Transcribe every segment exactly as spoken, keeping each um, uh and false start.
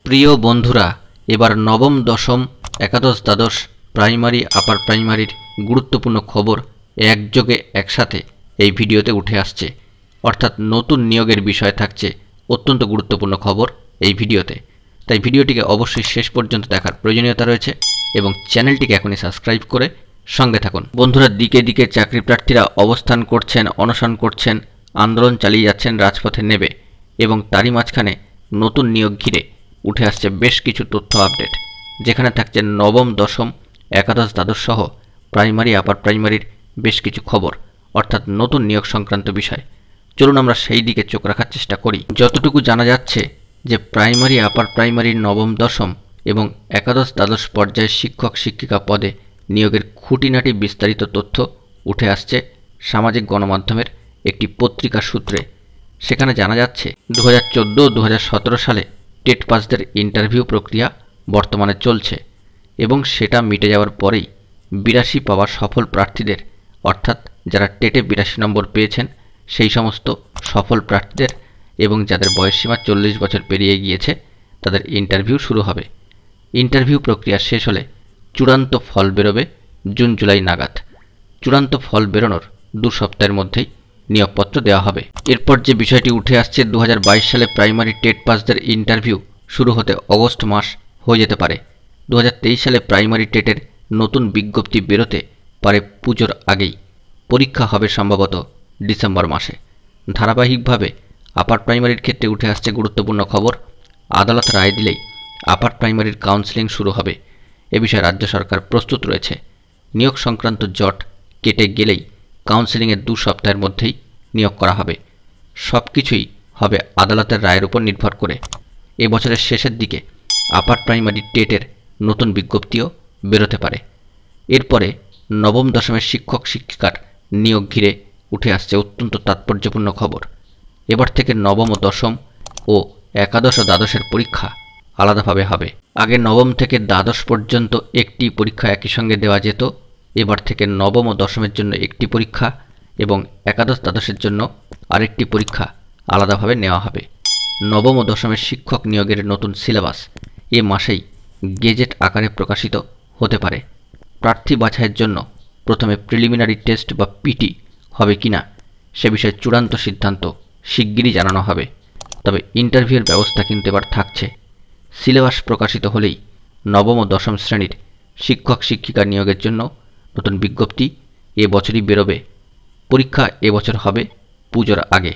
প্রিয় বন্ধুরা, এবার নবম দশম একাদশ দ্বাদশ প্রাইমারি আপার প্রাইমারির গুরুত্বপূর্ণ খবর একযোগে একসাথে এই ভিডিওতে উঠে আসছে। অর্থাৎ নতুন নিয়োগের বিষয় থাকছে অত্যন্ত গুরুত্বপূর্ণ খবর এই ভিডিওতে। তাই ভিডিওটিকে অবশ্যই শেষ পর্যন্ত দেখার প্রয়োজনীয়তা রয়েছে এবং চ্যানেলটিকে এখনই সাবস্ক্রাইব করে সঙ্গে থাকুন। বন্ধুরা, দিকে দিকে চাকরি প্রার্থীরা অবস্থান করছেন, অনশন করছেন, আন্দোলন চালিয়ে যাচ্ছেন রাজপথে নেবে এবং তারই মাঝখানে নতুন নিয়োগ ঘিরে উঠে আসছে বেশ কিছু তথ্য আপডেট, যেখানে থাকছে নবম দশম একাদশ দ্বাদশ সহ প্রাইমারি আপার প্রাইমারির বেশ কিছু খবর, অর্থাৎ নতুন নিয়োগ সংক্রান্ত বিষয়। চলুন আমরা সেই দিকে চোখ রাখার চেষ্টা করি। যতটুকু জানা যাচ্ছে যে প্রাইমারি আপার প্রাইমারির নবম দশম এবং একাদশ দ্বাদশ পর্যায়ের শিক্ষক শিক্ষিকা পদে নিয়োগের খুঁটিনাটি বিস্তারিত তথ্য উঠে আসছে সামাজিক গণমাধ্যমের একটি পত্রিকা সূত্রে। সেখানে জানা যাচ্ছে দু হাজার চোদ্দো দু হাজার সতেরো সালে টেট পাসদের ইন্টারভিউ প্রক্রিয়া বর্তমানে চলছে এবং সেটা মিটে যাওয়ার পরেই বিরাশি পাওয়া সফল প্রার্থীদের, অর্থাৎ যারা টেটে বিরাশি নম্বর পেয়েছেন সেই সমস্ত সফল প্রার্থীদের এবং যাদের বয়সসীমা চল্লিশ বছর পেরিয়ে গিয়েছে তাদের ইন্টারভিউ শুরু হবে। ইন্টারভিউ প্রক্রিয়া শেষ হলে চূড়ান্ত ফল বেরোবে জুন জুলাই নাগাদ। চূড়ান্ত ফল বেরোনোর দু সপ্তাহের মধ্যেই নিয়োগপত্র দেওয়া হবে। এরপর যে বিষয়টি উঠে আসছে, দু হাজার বাইশ সালে প্রাইমারি টেট পাসদের ইন্টারভিউ শুরু হতে অগস্ট মাস হয়ে যেতে পারে। দু হাজার তেইশ সালে প্রাইমারি টেটের নতুন বিজ্ঞপ্তি বেরোতে পারে পুজোর আগেই। পরীক্ষা হবে সম্ভবত ডিসেম্বর মাসে। ধারাবাহিকভাবে আপার প্রাইমারির ক্ষেত্রে উঠে আসছে গুরুত্বপূর্ণ খবর। আদালত রায় দিলেই আপার প্রাইমারির কাউন্সেলিং শুরু হবে। এ বিষয়ে রাজ্য সরকার প্রস্তুত রয়েছে। নিয়োগ সংক্রান্ত জট কেটে গেলেই কাউন্সেলিংয়ের দু সপ্তাহের মধ্যেই নিয়োগ করা হবে। সব কিছুই হবে আদালতের রায়ের উপর নির্ভর করে। এ বছরের শেষের দিকে আপার প্রাইমারি টেটের নতুন বিজ্ঞপ্তিও বেরোতে পারে। এরপরে নবম দশমের শিক্ষক শিক্ষিকার নিয়োগ ঘিরে উঠে আসছে অত্যন্ত তাৎপর্যপূর্ণ খবর। এবার থেকে নবম ও দশম ও একাদশ ও দ্বাদশের পরীক্ষা আলাদাভাবে হবে। আগে নবম থেকে দ্বাদশ পর্যন্ত একটি পরীক্ষা একই সঙ্গে দেওয়া যেত। এবার থেকে নবম ও দশমের জন্য একটি পরীক্ষা এবং একাদশ দ্বাদশের জন্য আরেকটি পরীক্ষা আলাদাভাবে নেওয়া হবে। নবম ও দশমের শিক্ষক নিয়োগের নতুন সিলেবাস এ মাসেই গেজেট আকারে প্রকাশিত হতে পারে। প্রার্থী বাছাইয়ের জন্য প্রথমে প্রিলিমিনারি টেস্ট বা পিটি হবে কিনা সে বিষয়ে চূড়ান্ত সিদ্ধান্ত শিগগিরই জানানো হবে। তবে ইন্টারভিউয়ের ব্যবস্থা কিন্তু এবার থাকছে। সিলেবাস প্রকাশিত হলেই নবম ও দশম শ্রেণীর শিক্ষক শিক্ষিকা নিয়োগের জন্য নতুন বিজ্ঞপ্তি এ বছরই বেরোবে। পরীক্ষা এবছর হবে পুজোর আগে।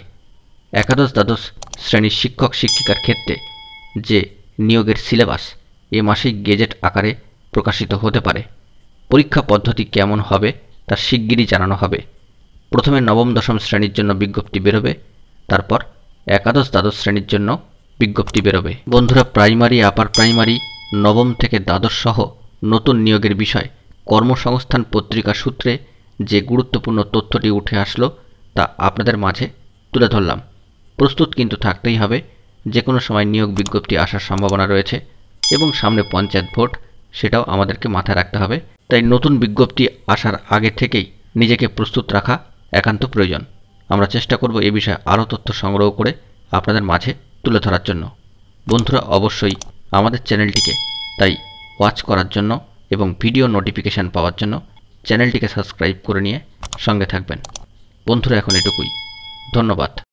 একাদশ দ্বাদশ শ্রেণীর শিক্ষক শিক্ষিকার ক্ষেত্রে যে নিয়োগের সিলেবাস এ মাসেই গেজেট আকারে প্রকাশিত হতে পারে। পরীক্ষা পদ্ধতি কেমন হবে তা শিগগিরই জানানো হবে। প্রথমে নবম দশম শ্রেণীর জন্য বিজ্ঞপ্তি বেরোবে, তারপর একাদশ দ্বাদশ শ্রেণীর জন্য বিজ্ঞপ্তি বেরোবে। বন্ধুরা, প্রাইমারি আপার প্রাইমারি নবম থেকে দ্বাদশ সহ নতুন নিয়োগের বিষয় কর্মসংস্থান পত্রিকা সূত্রে যে গুরুত্বপূর্ণ তথ্যটি উঠে আসলো তা আপনাদের মাঝে তুলে ধরলাম। প্রস্তুত কিন্তু থাকতেই হবে। যে কোনো সময় নিয়োগ বিজ্ঞপ্তি আসার সম্ভাবনা রয়েছে এবং সামনে পঞ্চায়েত ভোট, সেটাও আমাদেরকে মাথায় রাখতে হবে। তাই নতুন বিজ্ঞপ্তি আসার আগে থেকেই নিজেকে প্রস্তুত রাখা একান্ত প্রয়োজন। আমরা চেষ্টা করব এ বিষয়ে আরও তথ্য সংগ্রহ করে আপনাদের মাঝে তুলে ধরার জন্য। বন্ধুরা, অবশ্যই আমাদের চ্যানেলটিকে তাই ওয়াচ করার জন্য এবং ভিডিও নোটিফিকেশান পাওয়ার জন্য চ্যানেলটিকে সাবস্ক্রাইব করে নিয়ে সঙ্গে থাকবেন। বন্ধুরা, এখন এটুকুই। ধন্যবাদ।